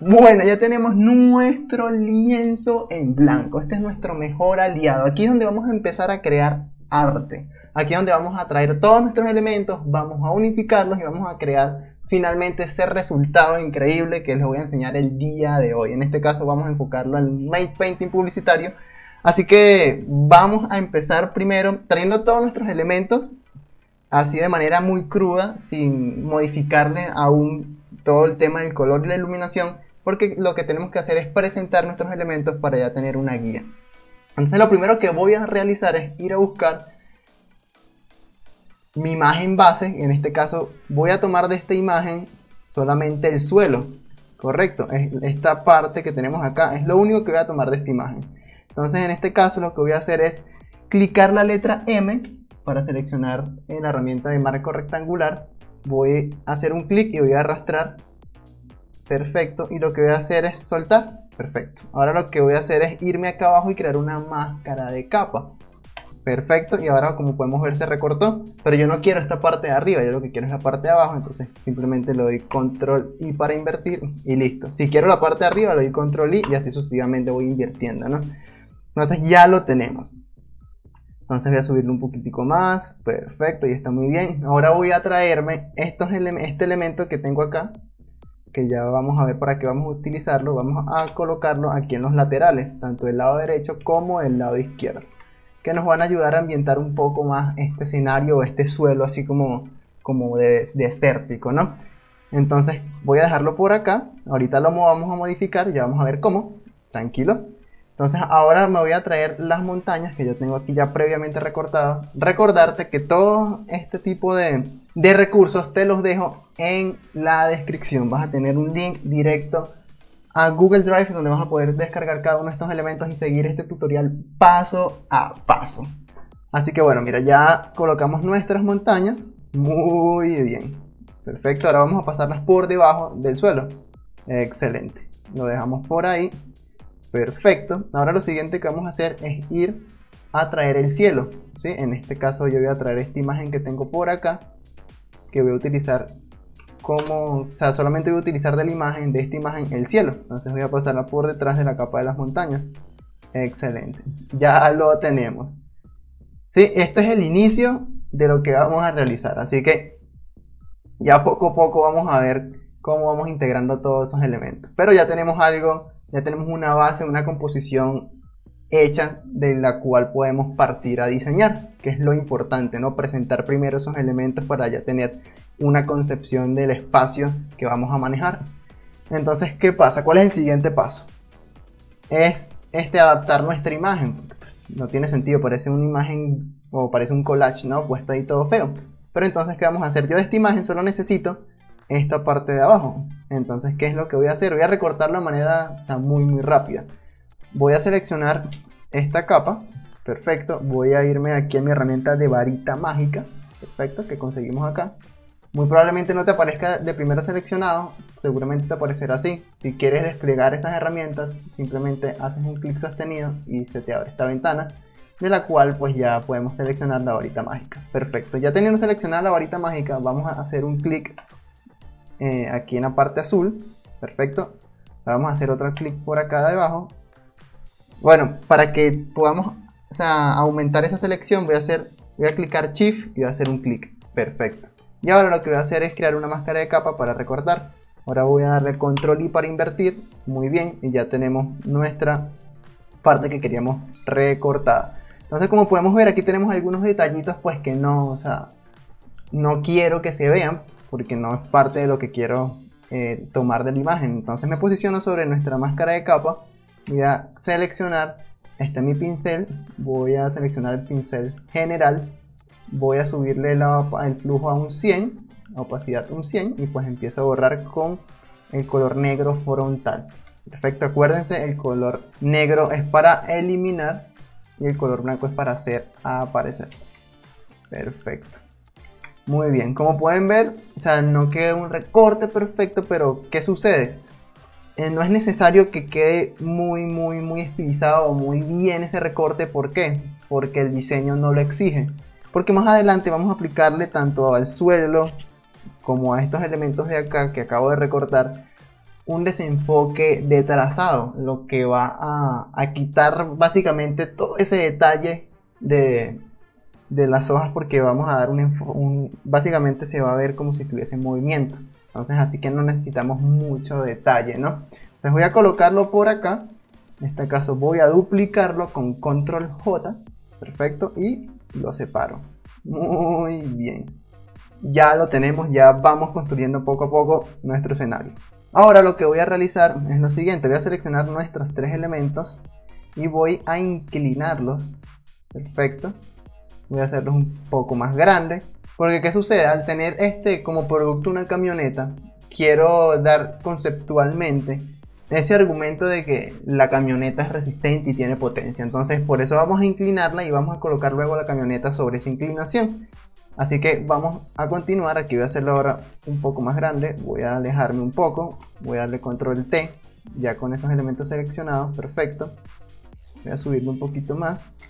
Bueno, ya tenemos nuestro lienzo en blanco. Este es nuestro mejor aliado. Aquí es donde vamos a empezar a crear arte. Aquí es donde vamos a traer todos nuestros elementos, vamos a unificarlos y vamos a crear finalmente ese resultado increíble que les voy a enseñar el día de hoy. En este caso vamos a enfocarlo al matte painting publicitario. Así que vamos a empezar primero trayendo todos nuestros elementos así de manera muy cruda, sin modificarle aún todo el tema del color y la iluminación, porque lo que tenemos que hacer es presentar nuestros elementos para ya tener una guía. Entonces lo primero que voy a realizar es ir a buscar mi imagen base. En este caso voy a tomar de esta imagen solamente el suelo, correcto, esta parte que tenemos acá es lo único que voy a tomar de esta imagen. Entonces en este caso lo que voy a hacer es clicar la letra M para seleccionar en la herramienta de marco rectangular. Voy a hacer un clic y voy a arrastrar, perfecto, y lo que voy a hacer es soltar, perfecto. Ahora lo que voy a hacer es irme acá abajo y crear una máscara de capa, perfecto, y ahora como podemos ver se recortó, pero yo no quiero esta parte de arriba, yo lo que quiero es la parte de abajo, entonces simplemente le doy control I para invertir y listo. Si quiero la parte de arriba le doy control I y así sucesivamente voy invirtiendo, ¿no? Entonces ya lo tenemos. Entonces voy a subirlo un poquitico más, perfecto, y está muy bien. Ahora voy a traerme este elemento que tengo acá, que ya vamos a ver para qué vamos a utilizarlo. Vamos a colocarlo aquí en los laterales, tanto del lado derecho como del lado izquierdo, que nos van a ayudar a ambientar un poco más este escenario o este suelo así como desértico, ¿no? Entonces voy a dejarlo por acá, ahorita lo vamos a modificar, ya vamos a ver cómo, tranquilos. Entonces ahora me voy a traer las montañas que yo tengo aquí ya previamente recortadas. Recordarte que todo este tipo de recursos te los dejo en la descripción. Vas a tener un link directo a Google Drive donde vas a poder descargar cada uno de estos elementos y seguir este tutorial paso a paso. Así que bueno, mira, ya colocamos nuestras montañas. Muy bien. Perfecto, ahora vamos a pasarlas por debajo del suelo. Excelente. Lo dejamos por ahí. Perfecto, ahora lo siguiente que vamos a hacer es ir a traer el cielo, ¿sí? En este caso yo voy a traer esta imagen que tengo por acá, que voy a utilizar solamente voy a utilizar de la imagen, de esta imagen, el cielo. Entonces voy a pasarla por detrás de la capa de las montañas. Excelente, ya lo tenemos. Sí, este es el inicio de lo que vamos a realizar, así que ya poco a poco vamos a ver cómo vamos integrando todos esos elementos. Pero ya tenemos algo. Ya tenemos una base, una composición hecha de la cual podemos partir a diseñar, que es lo importante, ¿no? Presentar primero esos elementos para ya tener una concepción del espacio que vamos a manejar. Entonces, ¿qué pasa? ¿Cuál es el siguiente paso? Es adaptar nuestra imagen. No tiene sentido, parece una imagen o parece un collage, ¿no? Puesto ahí todo feo. Pero entonces, ¿qué vamos a hacer? Yo de esta imagen solo necesito esta parte de abajo. Entonces, ¿qué es lo que voy a hacer? Voy a recortarlo de manera muy rápida. Voy a seleccionar esta capa, perfecto. Voy a irme aquí a mi herramienta de varita mágica, perfecto, que conseguimos acá. Muy probablemente no te aparezca de primero seleccionado, seguramente te aparecerá así. Si quieres desplegar estas herramientas, simplemente haces un clic sostenido y se te abre esta ventana, de la cual pues ya podemos seleccionar la varita mágica. Perfecto, ya teniendo seleccionada la varita mágica, vamos a hacer un clic aquí en la parte azul, perfecto. Ahora vamos a hacer otro clic por acá debajo. Bueno, para que podamos aumentar esa selección voy a clicar Shift y voy a hacer un clic, perfecto. Y ahora lo que voy a hacer es crear una máscara de capa para recortar. Ahora voy a darle control I para invertir, muy bien, y ya tenemos nuestra parte que queríamos recortada. Entonces, como podemos ver, aquí tenemos algunos detallitos pues que no quiero que se vean, porque no es parte de lo que quiero tomar de la imagen. Entonces me posiciono sobre nuestra máscara de capa, voy a seleccionar, este es mi pincel, voy a seleccionar el pincel general, voy a subirle el flujo a un 100, la opacidad un 100, y pues empiezo a borrar con el color negro frontal. Perfecto, acuérdense, el color negro es para eliminar y el color blanco es para hacer aparecer. Perfecto. Muy bien, como pueden ver, no queda un recorte perfecto, pero ¿qué sucede? No es necesario que quede muy estilizado o muy bien ese recorte. ¿Por qué? Porque el diseño no lo exige. Porque más adelante vamos a aplicarle tanto al suelo como a estos elementos de acá que acabo de recortar un desenfoque de trazado, lo que va a quitar básicamente todo ese detalle de las hojas, porque vamos a dar básicamente se va a ver como si estuviese en movimiento. Entonces así que no necesitamos mucho detalle, ¿no? Entonces voy a colocarlo por acá. En este caso voy a duplicarlo con control J. Perfecto, y lo separo. Muy bien. Ya lo tenemos, ya vamos construyendo poco a poco nuestro escenario. Ahora lo que voy a realizar es lo siguiente. Voy a seleccionar nuestros tres elementos y voy a inclinarlos. Perfecto. Voy a hacerlos un poco más grandes. Porque ¿qué sucede? Al tener como producto una camioneta, quiero dar conceptualmente ese argumento de que la camioneta es resistente y tiene potencia. Entonces por eso vamos a inclinarla y vamos a colocar luego la camioneta sobre esa inclinación. Así que vamos a continuar. Aquí voy a hacerlo ahora un poco más grande. Voy a alejarme un poco. Voy a darle control T. Ya con esos elementos seleccionados. Perfecto. Voy a subirlo un poquito más.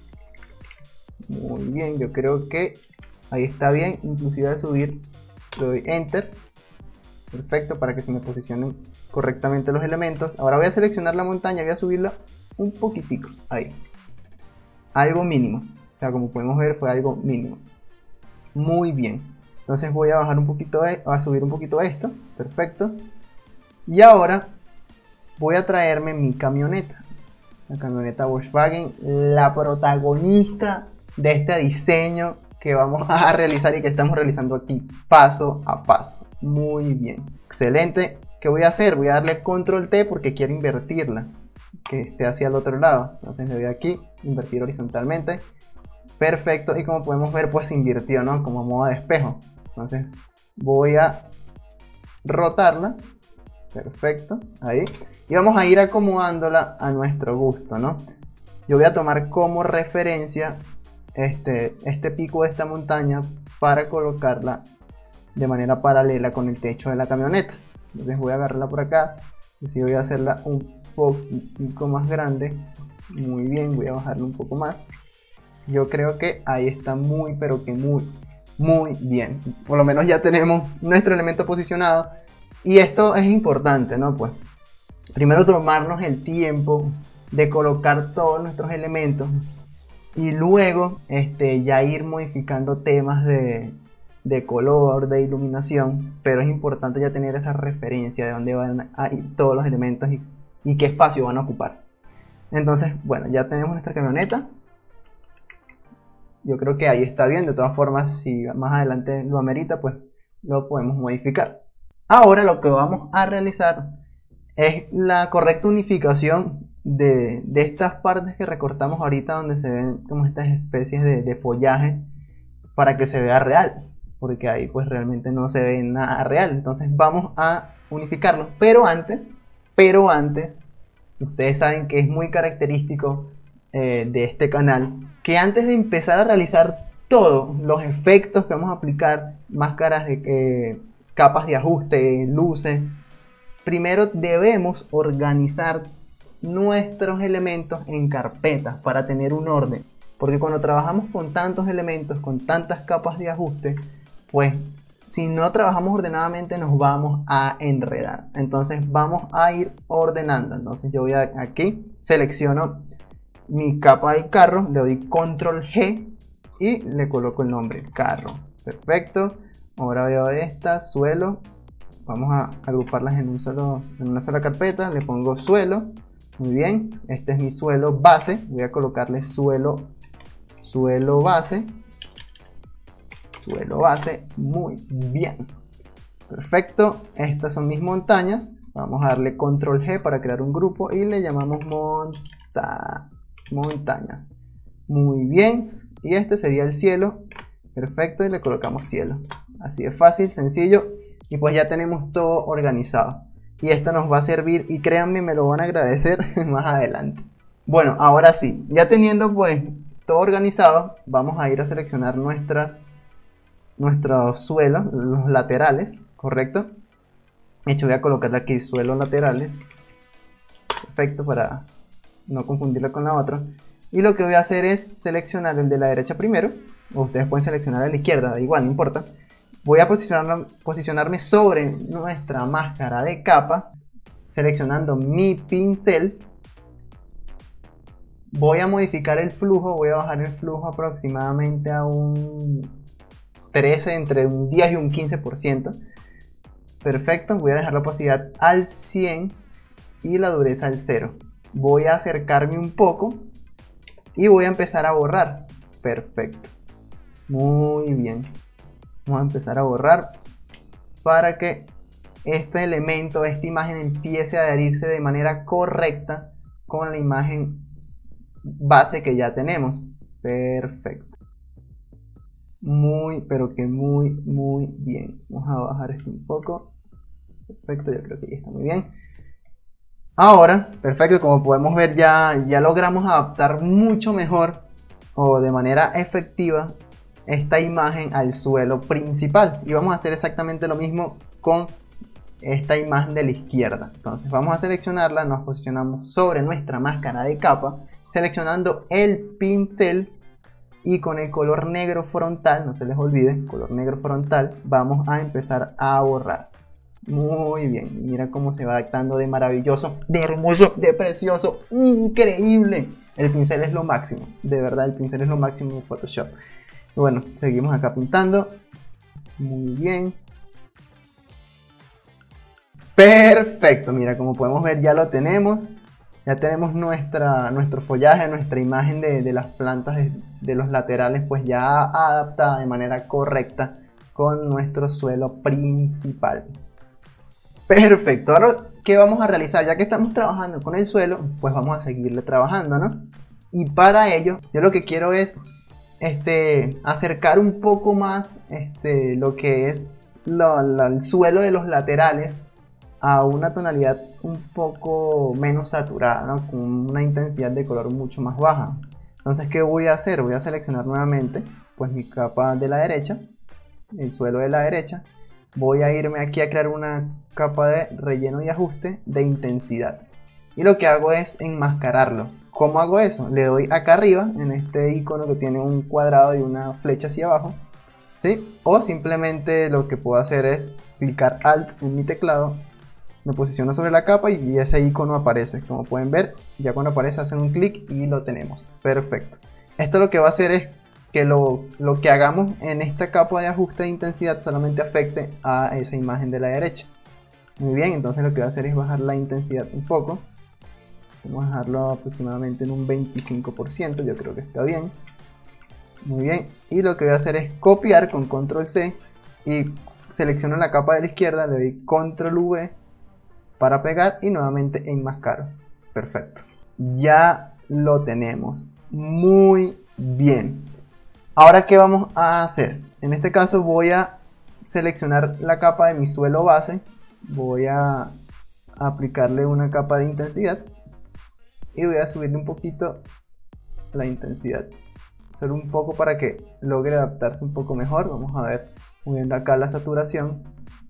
Muy bien. Yo creo que ahí está bien. Inclusive al subir le doy Enter. Perfecto. Para que se me posicionen correctamente los elementos. Ahora voy a seleccionar la montaña. Voy a subirla un poquitico. Ahí. Algo mínimo. O sea, como podemos ver fue algo mínimo. Muy bien, entonces voy a bajar un poquito, a subir un poquito esto, perfecto. Y ahora voy a traerme mi camioneta, la camioneta Volkswagen, la protagonista de este diseño que vamos a realizar y que estamos realizando aquí paso a paso. Muy bien, excelente. ¿Qué voy a hacer? Voy a darle control T porque quiero invertirla, que esté hacia el otro lado. Entonces le doy aquí, invertir horizontalmente. Perfecto, y como podemos ver pues se invirtió, ¿no? Como modo de espejo. Entonces voy a rotarla. Perfecto, ahí. Y vamos a ir acomodándola a nuestro gusto, ¿no? Yo voy a tomar como referencia este pico de esta montaña para colocarla de manera paralela con el techo de la camioneta. Entonces voy a agarrarla por acá. Y así voy a hacerla un poquito más grande. Muy bien, voy a bajarla un poco más. Yo creo que ahí está muy, pero que muy bien. Por lo menos ya tenemos nuestro elemento posicionado. Y esto es importante, ¿no? Pues primero tomarnos el tiempo de colocar todos nuestros elementos. Y luego ya ir modificando temas de color, de iluminación. Pero es importante ya tener esa referencia de dónde van a ir todos los elementos y qué espacio van a ocupar. Entonces, bueno, ya tenemos nuestra camioneta. Yo creo que ahí está bien. De todas formas, si más adelante lo amerita, pues lo podemos modificar. Ahora lo que vamos a realizar es la correcta unificación de estas partes que recortamos ahorita, donde se ven como estas especies de follaje, para que se vea real, porque ahí pues realmente no se ve nada real. Entonces vamos a unificarlo, pero antes, ustedes saben que es muy característico de este canal, que antes de empezar a realizar todos los efectos que vamos a aplicar, máscaras de capas de ajuste, luces, primero debemos organizar nuestros elementos en carpetas para tener un orden, porque cuando trabajamos con tantos elementos, con tantas capas de ajuste, pues si no trabajamos ordenadamente nos vamos a enredar. Entonces vamos a ir ordenando. Entonces yo voy aquí, selecciono mi capa del carro, le doy control G y le coloco el nombre carro. Perfecto. Ahora veo esta, suelo. Vamos a agruparlas en una sola carpeta. Le pongo suelo. Muy bien. Este es mi suelo base. Voy a colocarle suelo base. Suelo base. Muy bien. Perfecto. Estas son mis montañas. Vamos a darle control G para crear un grupo y le llamamos montaña. Muy bien. Y este sería el cielo. Perfecto. Y le colocamos cielo. Así de fácil, sencillo. Y pues ya tenemos todo organizado. Y esto nos va a servir, y créanme, me lo van a agradecer más adelante. Bueno, ahora sí, ya teniendo pues todo organizado, vamos a ir a seleccionar nuestros suelos, los laterales, ¿correcto? De hecho voy a colocarle aquí suelos laterales. Perfecto, para no confundirlo con la otra. Y lo que voy a hacer es seleccionar el de la derecha primero, o ustedes pueden seleccionar el de la izquierda, da igual, no importa. Voy a posicionarme sobre nuestra máscara de capa. seleccionando mi pincel, voy a modificar el flujo, voy a bajar el flujo aproximadamente a un 13, entre un 10 y un 15%. Perfecto, voy a dejar la opacidad al 100 y la dureza al 0. Voy a acercarme un poco y voy a empezar a borrar. Perfecto, muy bien. Vamos a empezar a borrar para que este elemento, esta imagen empiece a adherirse de manera correcta con la imagen base que ya tenemos. Perfecto, muy pero que muy bien. Vamos a bajar esto un poco. Perfecto, yo creo que ya está muy bien. Ahora, perfecto, como podemos ver ya logramos adaptar mucho mejor o de manera efectiva esta imagen al suelo principal, y vamos a hacer exactamente lo mismo con esta imagen de la izquierda. Entonces vamos a seleccionarla, nos posicionamos sobre nuestra máscara de capa, seleccionando el pincel y con el color negro frontal, no se les olvide, color negro frontal, vamos a empezar a borrar. Muy bien, mira cómo se va adaptando de maravilloso, de hermoso, de precioso, increíble. El pincel es lo máximo, de verdad el pincel es lo máximo en Photoshop. Bueno, seguimos acá pintando. Muy bien. Perfecto, mira, como podemos ver ya lo tenemos. Ya tenemos nuestro follaje, nuestra imagen de las plantas de los laterales, pues ya adaptada de manera correcta con nuestro suelo principal. Perfecto, ahora ¿qué vamos a realizar? Ya que estamos trabajando con el suelo, pues vamos a seguirle trabajando, ¿no? Y para ello, yo lo que quiero es acercar un poco más lo que es el suelo de los laterales a una tonalidad un poco menos saturada, ¿no? Con una intensidad de color mucho más baja. Entonces, ¿qué voy a hacer? Voy a seleccionar nuevamente pues mi capa de la derecha, el suelo de la derecha. Voy a irme aquí a crear una capa de relleno y ajuste de intensidad, y lo que hago es enmascararlo. ¿Cómo hago eso? Le doy acá arriba en este icono que tiene un cuadrado y una flecha hacia abajo, ¿sí? O simplemente lo que puedo hacer es clicar Alt en mi teclado, me posiciono sobre la capa y ese icono aparece. Como pueden ver, ya cuando aparece hacen un clic y lo tenemos. Perfecto. Esto lo que va a hacer es que lo que hagamos en esta capa de ajuste de intensidad solamente afecte a esa imagen de la derecha. Muy bien, entonces lo que voy a hacer es bajar la intensidad un poco. Vamos a dejarlo aproximadamente en un 25%, yo creo que está bien. Muy bien, y lo que voy a hacer es copiar con control C y selecciono la capa de la izquierda, le doy control V para pegar y nuevamente enmascaro. Perfecto, ya lo tenemos. Muy bien. Ahora, ¿qué vamos a hacer? En este caso voy a seleccionar la capa de mi suelo base, voy a aplicarle una capa de intensidad y voy a subirle un poquito la intensidad, solo un poco para que logre adaptarse un poco mejor. Vamos a ver, moviendo acá la saturación.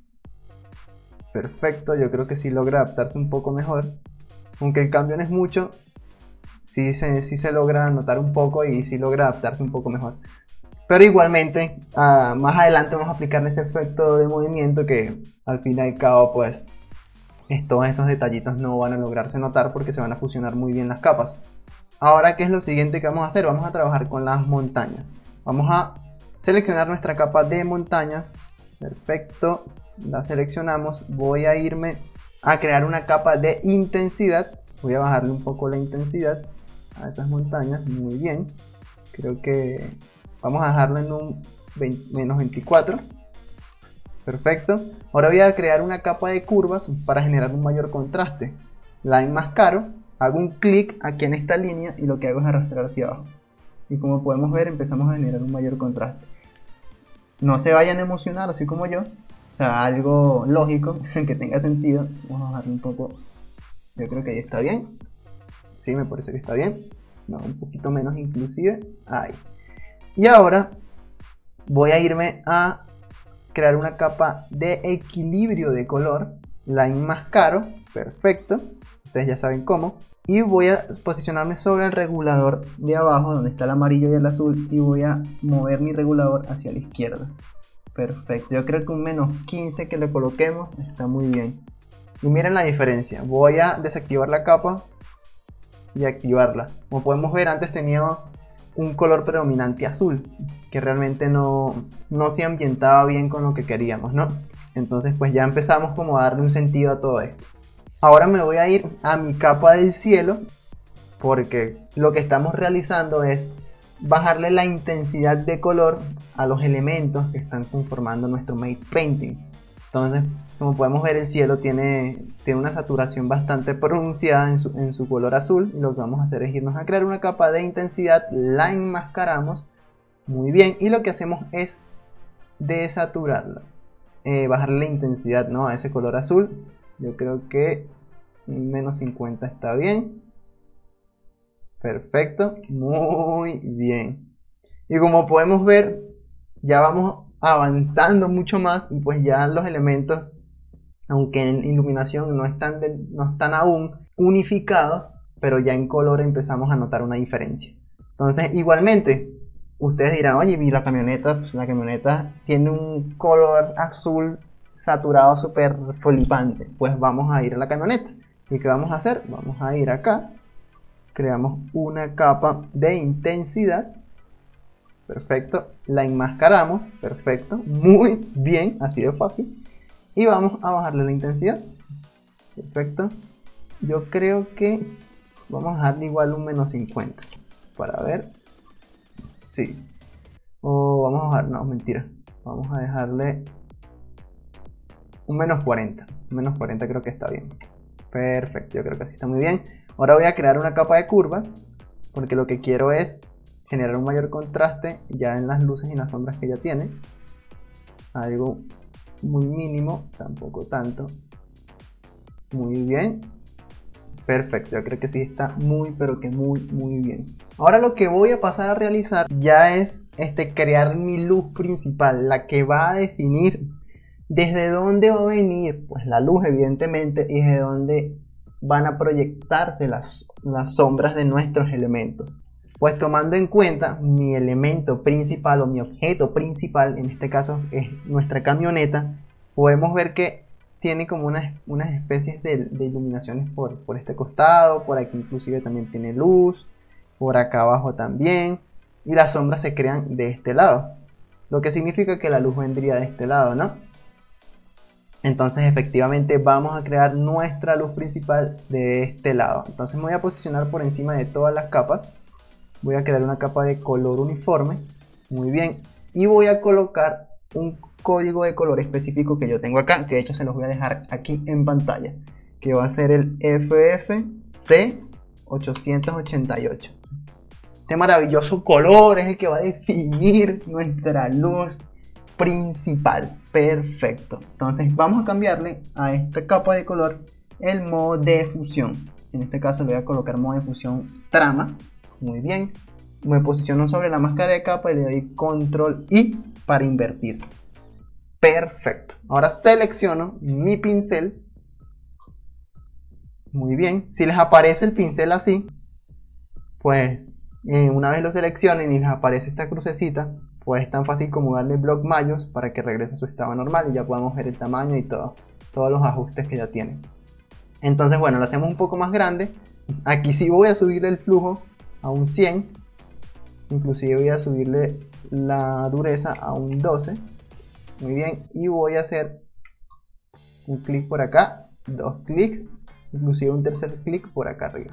Perfecto, yo creo que sí logra adaptarse un poco mejor, aunque el cambio no es mucho, sí se logra notar un poco y sí logra adaptarse un poco mejor. Pero igualmente, más adelante vamos a aplicarle ese efecto de movimiento que al fin y al cabo pues todos esos detallitos no van a lograrse notar porque se van a fusionar muy bien las capas. Ahora, ¿qué es lo siguiente que vamos a hacer? Vamos a trabajar con las montañas. Vamos a seleccionar nuestra capa de montañas. Perfecto, la seleccionamos. Voy a irme a crear una capa de intensidad. Voy a bajarle un poco la intensidad a estas montañas. Muy bien, creo que vamos a dejarlo en un menos 24. Perfecto. Ahora voy a crear una capa de curvas para generar un mayor contraste. La enmascaro, hago un clic aquí en esta línea y lo que hago es arrastrar hacia abajo. Y como podemos ver, empezamos a generar un mayor contraste. No se vayan a emocionar así como yo. O sea, algo lógico, que tenga sentido. Vamos a bajarle un poco. Yo creo que ahí está bien. Sí, me parece que está bien. No, un poquito menos inclusive. Ahí. Y ahora voy a irme a crear una capa de equilibrio de color, la enmascaro, perfecto, ustedes ya saben cómo, y voy a posicionarme sobre el regulador de abajo donde está el amarillo y el azul y voy a mover mi regulador hacia la izquierda. Perfecto, yo creo que un menos 15 que le coloquemos está muy bien. Y miren la diferencia. Voy a desactivar la capa y activarla. Como podemos ver, antes tenía un color predominante azul, que realmente no se ambientaba bien con lo que queríamos, ¿no? Entonces pues ya empezamos como a darle un sentido a todo esto. Ahora me voy a ir a mi capa del cielo, porque lo que estamos realizando es bajarle la intensidad de color a los elementos que están conformando nuestro Make Painting. Entonces, como podemos ver, el cielo tiene una saturación bastante pronunciada en su color azul. Y lo que vamos a hacer es irnos a crear una capa de intensidad, la enmascaramos muy bien y lo que hacemos es desaturarla, bajarle la intensidad, ¿no?, a ese color azul. Yo creo que menos 50 está bien. Perfecto, muy bien. Y como podemos ver, ya vamos avanzando mucho más y pues ya los elementos, aunque en iluminación no están aún unificados, pero ya en color empezamos a notar una diferencia. Entonces, igualmente, ustedes dirán, oye, y la camioneta, pues la camioneta tiene un color azul saturado súper flipante. Pues vamos a ir a la camioneta. ¿Y qué vamos a hacer? Vamos a ir acá, creamos una capa de intensidad. Perfecto, la enmascaramos, perfecto, muy bien, así de fácil. Y vamos a bajarle la intensidad. Perfecto. Yo creo que vamos a darle igual un menos 50 para ver. Sí. O vamos a bajar, no, mentira. Vamos a dejarle un menos 40. Menos 40 creo que está bien. Perfecto, yo creo que así está muy bien. Ahora voy a crear una capa de curvas, porque lo que quiero es generar un mayor contraste ya en las luces y las sombras que ya tiene. Algo muy mínimo, tampoco tanto. Muy bien. Perfecto, yo creo que sí está muy, pero que muy bien. Ahora lo que voy a pasar a realizar ya es crear mi luz principal, la que va a definir desde dónde va a venir pues la luz, evidentemente, y desde dónde van a proyectarse las sombras de nuestros elementos. Pues tomando en cuenta mi elemento principal o mi objeto principal, en este caso es nuestra camioneta, podemos ver que tiene como unas especies de iluminaciones por este costado, por aquí inclusive también tiene luz, por acá abajo también, y las sombras se crean de este lado, lo que significa que la luz vendría de este lado, ¿no? Entonces efectivamente vamos a crear nuestra luz principal de este lado. Entonces me voy a posicionar por encima de todas las capas. Voy a crear una capa de color uniforme. Muy bien. Y voy a colocar un código de color específico que yo tengo acá, que de hecho se los voy a dejar aquí en pantalla, que va a ser el FFC888. Este maravilloso color es el que va a definir nuestra luz principal. Perfecto. Entonces vamos a cambiarle a esta capa de color el modo de fusión. En este caso le voy a colocar modo de fusión trama. Muy bien. Me posiciono sobre la máscara de capa y le doy control I para invertir. Perfecto. Ahora selecciono mi pincel. Muy bien. Si les aparece el pincel así, pues una vez lo seleccionen y les aparece esta crucecita, pues es tan fácil como darle block mayos para que regrese a su estado normal y ya podemos ver el tamaño y todos los ajustes que ya tiene. Entonces bueno, lo hacemos un poco más grande. Aquí sí voy a subirle el flujo a un 100, inclusive voy a subirle la dureza a un 12. Muy bien, y voy a hacer un clic por acá, dos clics, inclusive un tercer clic por acá arriba.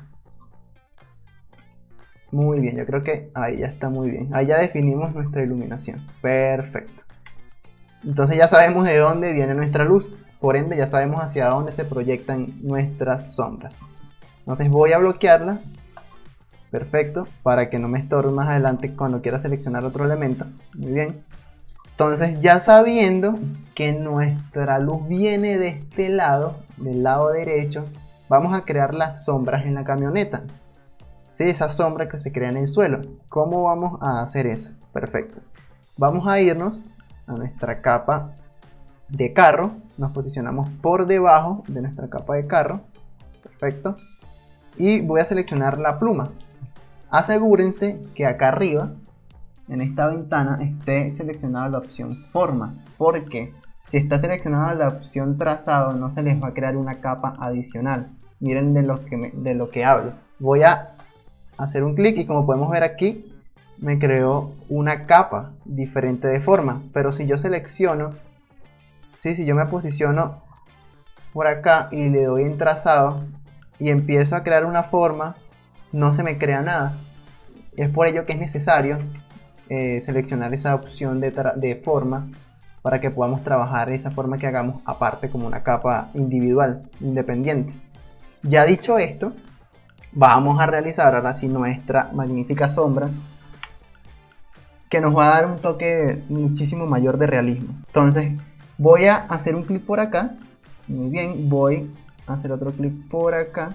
Muy bien, yo creo que ahí ya está muy bien. Ahí ya definimos nuestra iluminación. Perfecto. Entonces ya sabemos de dónde viene nuestra luz. Por ende ya sabemos hacia dónde se proyectan nuestras sombras. Entonces voy a bloquearla. Perfecto. Para que no me estorbe más adelante cuando quiera seleccionar otro elemento. Muy bien. Entonces ya sabiendo que nuestra luz viene de este lado, del lado derecho, vamos a crear las sombras en la camioneta. Sí, esa sombra que se crea en el suelo. ¿Cómo vamos a hacer eso? Perfecto. Vamos a irnos a nuestra capa de carro. Nos posicionamos por debajo de nuestra capa de carro. Perfecto. Y voy a seleccionar la pluma. Asegúrense que acá arriba, en esta ventana, esté seleccionada la opción forma. ¿Por qué? Si está seleccionada la opción trazado, no se les va a crear una capa adicional. Miren de lo que hablo. Voy a hacer un clic y como podemos ver aquí, me creó una capa diferente de forma. Pero si yo selecciono, ¿sí? Si yo me posiciono por acá y le doy en trazado y empiezo a crear una forma, no se me crea nada. Es por ello que es necesario seleccionar esa opción de forma para que podamos trabajar esa forma que hagamos aparte como una capa individual, independiente. Ya dicho esto, vamos a realizar ahora sí nuestra magnífica sombra, que nos va a dar un toque muchísimo mayor de realismo. Entonces voy a hacer un clic por acá. Muy bien, voy a hacer otro clic por acá.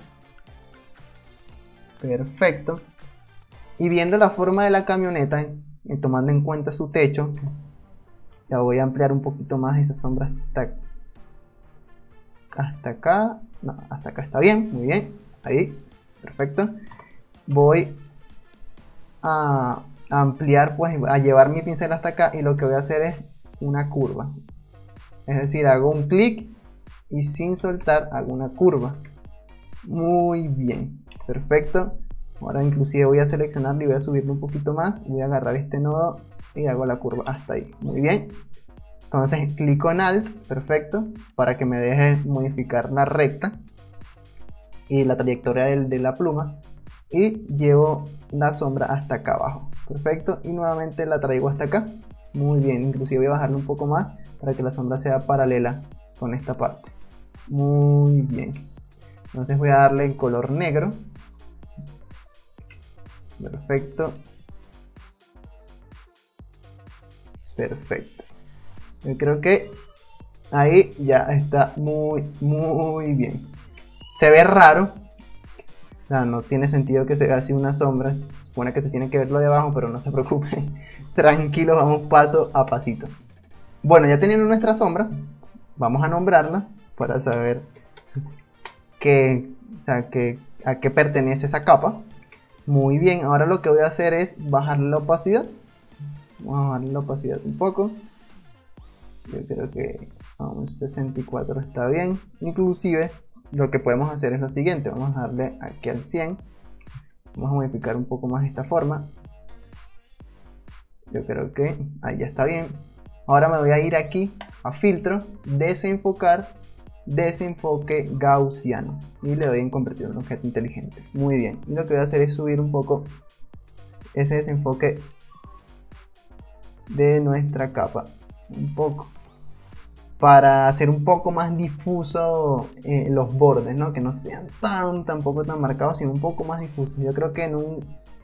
Perfecto. Y viendo la forma de la camioneta, tomando en cuenta su techo, ya voy a ampliar un poquito más esa sombra hasta acá. No, hasta acá está bien, muy bien. Ahí, perfecto. Voy a ampliar, pues a llevar mi pincel hasta acá y lo que voy a hacer es una curva. Es decir, hago un clic y sin soltar hago una curva. Muy bien, perfecto. Ahora inclusive voy a seleccionarlo y voy a subirlo un poquito más. Voy a agarrar este nodo y hago la curva hasta ahí. Muy bien. Entonces clico en Alt, perfecto, para que me deje modificar la recta y la trayectoria de la pluma. Y llevo la sombra hasta acá abajo. Perfecto. Y nuevamente la traigo hasta acá. Muy bien. Inclusive voy a bajarlo un poco más para que la sombra sea paralela con esta parte. Muy bien. Entonces voy a darle el color negro. Perfecto. Perfecto. Yo creo que ahí ya está muy bien. Se ve raro. O sea, no tiene sentido que se vea así una sombra. Supone que se tiene que ver lo de abajo, pero no se preocupen. Tranquilos, vamos paso a pasito. Bueno, ya teniendo nuestra sombra, vamos a nombrarla para saber a qué pertenece esa capa. Muy bien, ahora lo que voy a hacer es bajarle la opacidad. Vamos a bajarle la opacidad un poco. Yo creo que a un 64 está bien. Inclusive lo que podemos hacer es lo siguiente. Vamos a darle aquí al 100. Vamos a modificar un poco más esta forma. Yo creo que ahí ya está bien. Ahora me voy a ir aquí a filtro, desenfocar, desenfoque gaussiano. Y le doy en convertir en un objeto inteligente. Muy bien. Y lo que voy a hacer es subir un poco ese desenfoque de nuestra capa. Un poco. Para hacer un poco más difuso los bordes, ¿no? Que no sean tampoco tan marcados, sino un poco más difusos. Yo creo que en un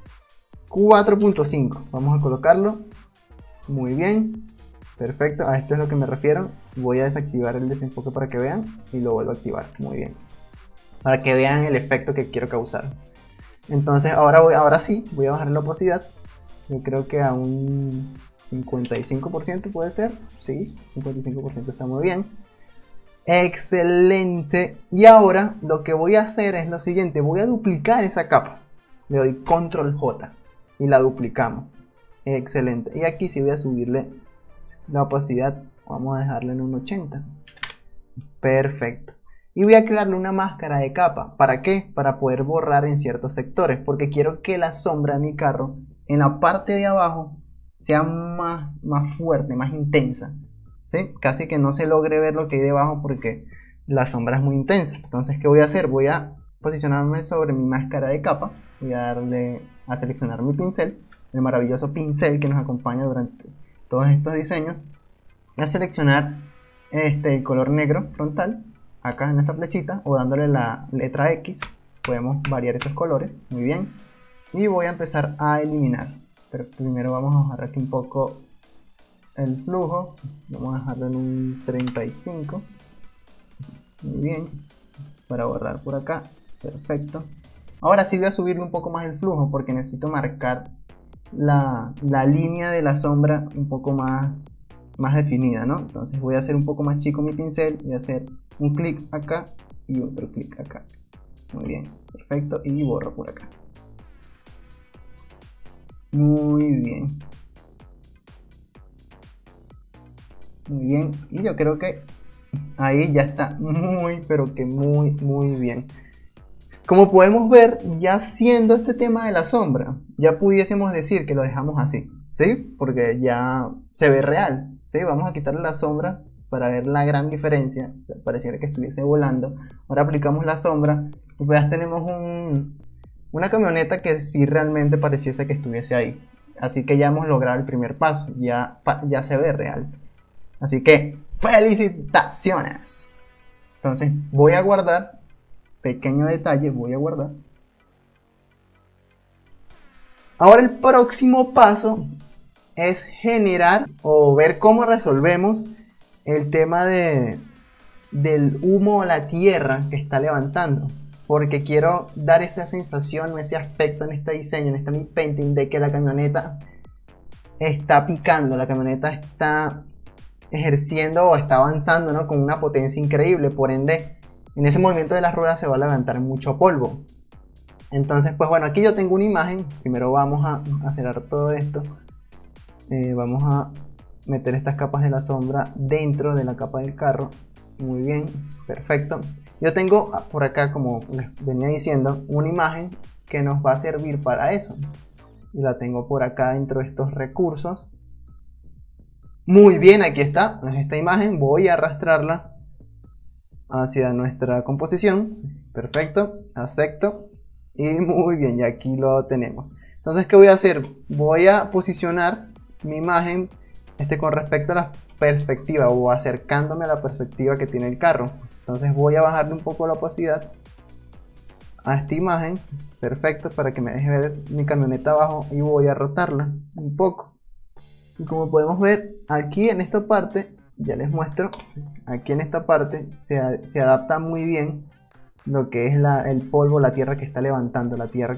4.5 vamos a colocarlo. Muy bien, perfecto, a esto es lo que me refiero. Voy a desactivar el desenfoque para que vean y lo vuelvo a activar. Muy bien, para que vean el efecto que quiero causar. Entonces ahora sí, voy a bajar la opacidad. Yo creo que a un 55% puede ser. Sí, 55% está muy bien. Excelente. Y ahora lo que voy a hacer es lo siguiente. Voy a duplicar esa capa. Le doy Control J y la duplicamos. Excelente. Y aquí sí voy a subirle la opacidad. Vamos a dejarla en un 80. Perfecto. Y voy a crearle una máscara de capa. ¿Para qué? Para poder borrar en ciertos sectores. Porque quiero que la sombra de mi carro en la parte de abajo sea más fuerte, más intensa, ¿sí? Casi que no se logre ver lo que hay debajo porque la sombra es muy intensa. Entonces, ¿qué voy a hacer? Voy a posicionarme sobre mi máscara de capa. Voy a darle a seleccionar mi pincel, el maravilloso pincel que nos acompaña durante todos estos diseños. Voy a seleccionar el color negro frontal, acá en esta flechita, o dándole la letra X. Podemos variar esos colores, muy bien. Y voy a empezar a eliminar. Pero primero vamos a bajar aquí un poco el flujo. Vamos a dejarlo en un 35. Muy bien. Para borrar por acá. Perfecto. Ahora sí voy a subirle un poco más el flujo porque necesito marcar la línea de la sombra un poco más definida, ¿no? Entonces voy a hacer un poco más chico mi pincel. Voy a hacer un clic acá y otro clic acá. Muy bien. Perfecto. Y borro por acá. Muy bien. Muy bien. Y yo creo que ahí ya está muy, pero que muy bien. Como podemos ver, ya haciendo este tema de la sombra, ya pudiésemos decir que lo dejamos así, ¿sí? Porque ya se ve real, ¿sí? Vamos a quitarle la sombra para ver la gran diferencia. Pareciera que estuviese volando. Ahora aplicamos la sombra y pues ya tenemos una camioneta que sí realmente pareciese que estuviese ahí. Así que ya hemos logrado el primer paso, ya se ve real. Así que, ¡felicitaciones! Entonces voy a guardar, pequeño detalle, voy a guardar. Ahora el próximo paso es generar o ver cómo resolvemos el tema del humo o la tierra que está levantando. Porque quiero dar esa sensación o ese aspecto en este diseño, en este Mi Painting, de que la camioneta está picando, la camioneta está ejerciendo o está avanzando, ¿no? Con una potencia increíble. Por ende, en ese movimiento de las ruedas se va a levantar mucho polvo. Entonces, pues bueno, aquí yo tengo una imagen. Primero vamos a acelerar todo esto. Vamos a meter estas capas de la sombra dentro de la capa del carro. Muy bien, perfecto. Yo tengo por acá, como les venía diciendo, una imagen que nos va a servir para eso. Y la tengo por acá dentro de estos recursos. Muy bien, aquí está, esta imagen. Voy a arrastrarla hacia nuestra composición. Perfecto, acepto. Y muy bien, ya aquí lo tenemos. Entonces, ¿qué voy a hacer? Voy a posicionar mi imagen con respecto a la perspectiva o acercándome a la perspectiva que tiene el carro. Entonces voy a bajarle un poco la opacidad a esta imagen. Perfecto, para que me deje ver mi camioneta abajo, y voy a rotarla un poco. Y como podemos ver aquí en esta parte, ya les muestro, aquí en esta parte se adapta muy bien lo que es el polvo, la tierra que está levantando,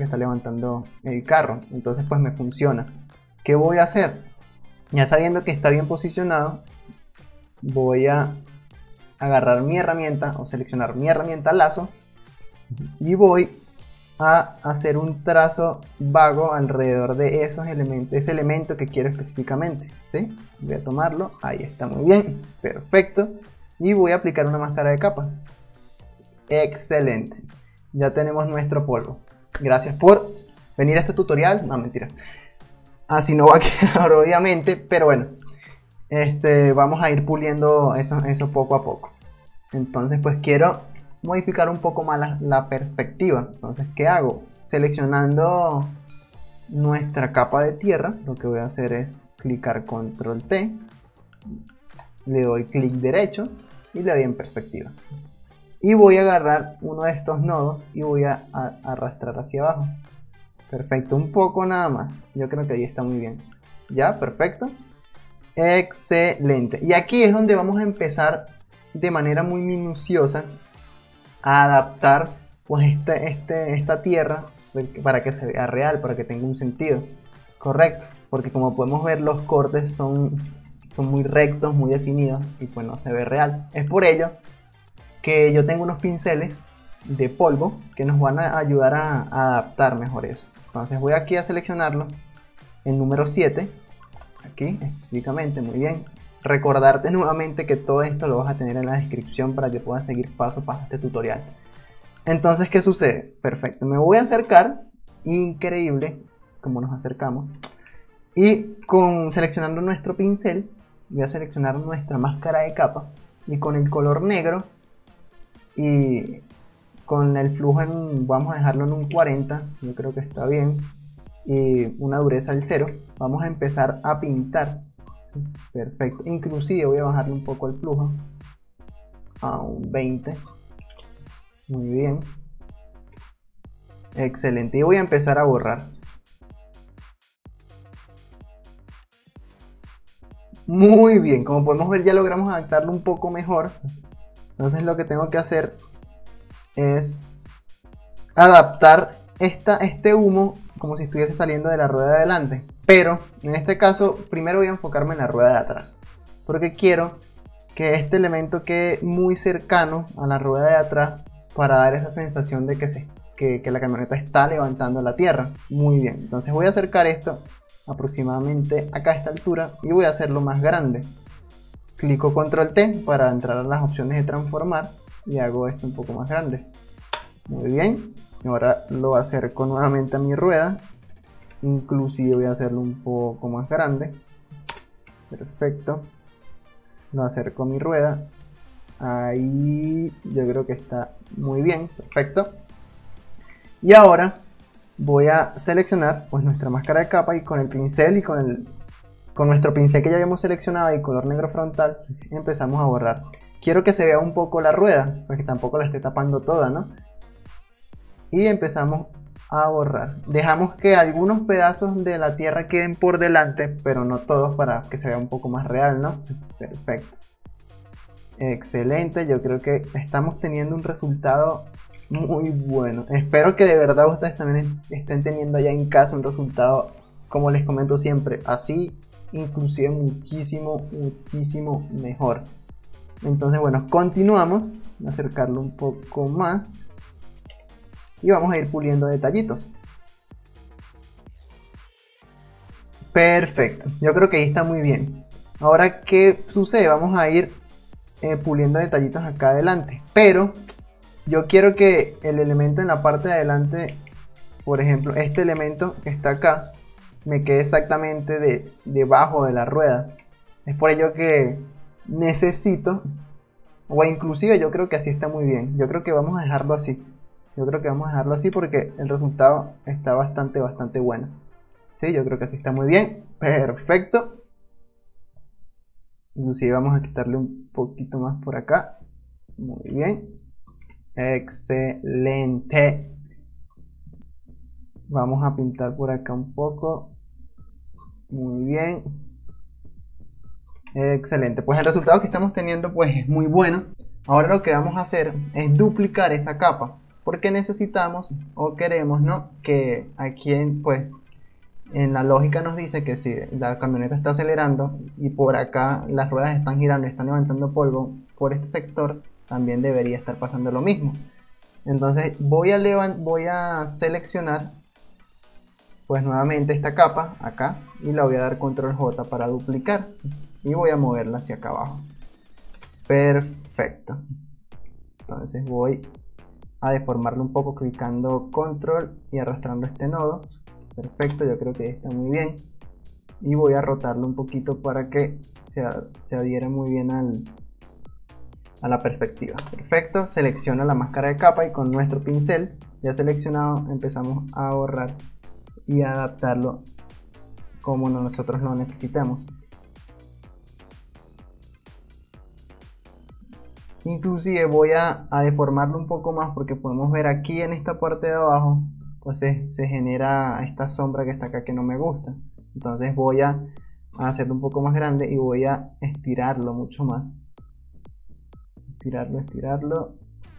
el carro. Entonces pues me funciona. ¿Qué voy a hacer? Ya sabiendo que está bien posicionado, voy a agarrar mi herramienta o seleccionar mi herramienta lazo y voy a hacer un trazo vago alrededor de esos elementos, ese elemento que quiero específicamente, ¿sí? Voy a tomarlo, ahí está, muy bien, perfecto, y voy a aplicar una máscara de capa. Excelente, ya tenemos nuestro polvo. Gracias por venir a este tutorial. No, mentira, así no va a quedar obviamente, pero bueno, vamos a ir puliendo eso poco a poco. Entonces pues quiero modificar un poco más la perspectiva. Entonces, ¿qué hago? Seleccionando nuestra capa de tierra, lo que voy a hacer es clicar Control T, le doy clic derecho y le doy en perspectiva. Y voy a agarrar uno de estos nodos y voy a arrastrar hacia abajo. Perfecto, un poco nada más. Yo creo que ahí está muy bien. Ya, perfecto. Excelente. Y aquí es donde vamos a empezar de manera muy minuciosa a adaptar pues esta tierra para que se vea real, para que tenga un sentido correcto, porque como podemos ver los cortes son muy rectos, muy definidos, y pues no se ve real. Es por ello que yo tengo unos pinceles de polvo que nos van a ayudar a adaptar mejor eso. Entonces voy aquí a seleccionarlo, el número 7, aquí específicamente. Muy bien. Recordarte nuevamente que todo esto lo vas a tener en la descripción para que puedas seguir paso a paso este tutorial. Entonces, ¿qué sucede? Perfecto, me voy a acercar, increíble como nos acercamos, y seleccionando nuestro pincel, voy a seleccionar nuestra máscara de capa, y con el color negro y con el flujo vamos a dejarlo en un 40, yo creo que está bien, y una dureza al 0, vamos a empezar a pintar. Perfecto, inclusive voy a bajarle un poco el flujo a un 20. Muy bien, excelente, y voy a empezar a borrar. Muy bien, como podemos ver ya logramos adaptarlo un poco mejor. Entonces lo que tengo que hacer es adaptar este humo como si estuviese saliendo de la rueda de adelante. Pero en este caso primero voy a enfocarme en la rueda de atrás, porque quiero que este elemento quede muy cercano a la rueda de atrás para dar esa sensación de que la camioneta está levantando la tierra. Muy bien, entonces voy a acercar esto aproximadamente acá a esta altura y voy a hacerlo más grande. clico control T para entrar a las opciones de transformar y hago esto un poco más grande. Muy bien, ahora lo acerco nuevamente a mi rueda, inclusive voy a hacerlo un poco más grande. Perfecto, lo acerco a mi rueda, ahí yo creo que está muy bien, perfecto. Y ahora voy a seleccionar pues nuestra máscara de capa y con el pincel y con nuestro pincel que ya habíamos seleccionado y color negro frontal empezamos a borrar. Quiero que se vea un poco la rueda, porque tampoco la esté tapando toda, ¿no? Y empezamos a borrar. Dejamos que algunos pedazos de la tierra queden por delante, pero no todos, para que se vea un poco más real, ¿no? Perfecto. Excelente, yo creo que estamos teniendo un resultado muy bueno. Espero que de verdad ustedes también estén teniendo allá en casa un resultado, como les comento siempre, así, inclusive muchísimo mejor. Entonces bueno, continuamos, voy a acercarlo un poco más y vamos a ir puliendo detallitos. Perfecto, yo creo que ahí está muy bien. Ahora, ¿qué sucede? Vamos a ir puliendo detallitos acá adelante, pero yo quiero que el elemento en la parte de adelante, por ejemplo este elemento que está acá, me quede exactamente debajo de la rueda. Es por ello que necesito, o inclusive yo creo que así está muy bien. Yo creo que vamos a dejarlo así. Yo creo que vamos a dejarlo así porque el resultado está bastante bueno. Sí, yo creo que así está muy bien. Perfecto. Inclusive vamos a quitarle un poquito más por acá. Muy bien. Excelente. Vamos a pintar por acá un poco. Muy bien. Excelente. Pues el resultado que estamos teniendo pues es muy bueno. Ahora lo que vamos a hacer es duplicar esa capa, porque necesitamos o queremos, ¿no?, que aquí en la lógica nos dice que si la camioneta está acelerando y por acá las ruedas están girando y están levantando polvo, por este sector también debería estar pasando lo mismo. Entonces voy a seleccionar pues nuevamente esta capa acá y la voy a dar control J para duplicar y voy a moverla hacia acá abajo. Perfecto. Entonces voy a deformarlo un poco clicando control y arrastrando este nodo. Perfecto, yo creo que está muy bien. Y voy a rotarlo un poquito para que se adhiera muy bien a la perspectiva. Perfecto, selecciono la máscara de capa y con nuestro pincel ya seleccionado empezamos a borrar y a adaptarlo como nosotros lo necesitamos. Inclusive voy a deformarlo un poco más porque podemos ver aquí en esta parte de abajo pues se genera esta sombra que está acá que no me gusta. Entonces voy a hacerlo un poco más grande y voy a estirarlo mucho más. Estirarlo.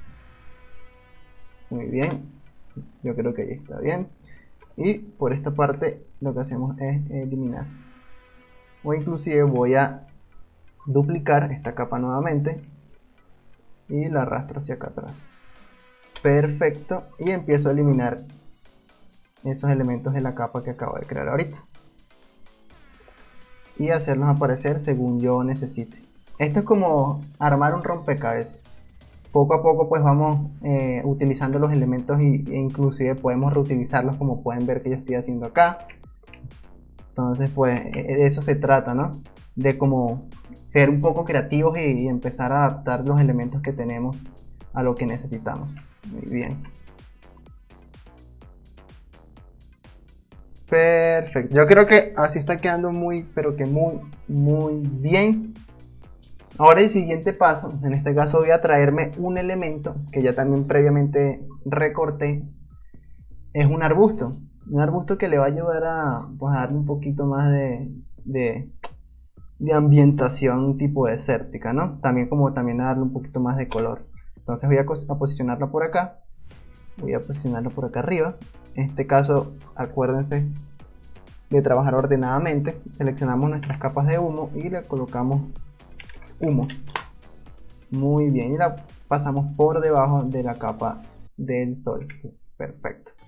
Muy bien. Yo creo que ahí está bien. Y por esta parte lo que hacemos es eliminar. O inclusive voy a duplicar esta capa nuevamente y la arrastro hacia acá atrás. Perfecto. Y empiezo a eliminar esos elementos de la capa que acabo de crear ahorita y hacerlos aparecer según yo necesite. Esto es como armar un rompecabezas. Poco a poco pues vamos utilizando los elementos e inclusive podemos reutilizarlos, como pueden ver que yo estoy haciendo acá. Entonces pues de eso se trata, ¿no? De como ser un poco creativos y empezar a adaptar los elementos que tenemos a lo que necesitamos. Muy bien. Perfecto. Yo creo que así está quedando pero que muy bien. Ahora el siguiente paso, en este caso voy a traerme un elemento que ya también previamente recorté. Es un arbusto. Un arbusto que le va a ayudar a darle un poquito más de ambientación tipo desértica, ¿no? También a darle un poquito más de color. Entonces voy a posicionarlo por acá. Voy a posicionarlo por acá arriba. En este caso, acuérdense de trabajar ordenadamente. Seleccionamos nuestras capas de humo y le colocamos humo. Muy bien, y la pasamos por debajo de la capa del sol. Perfecto.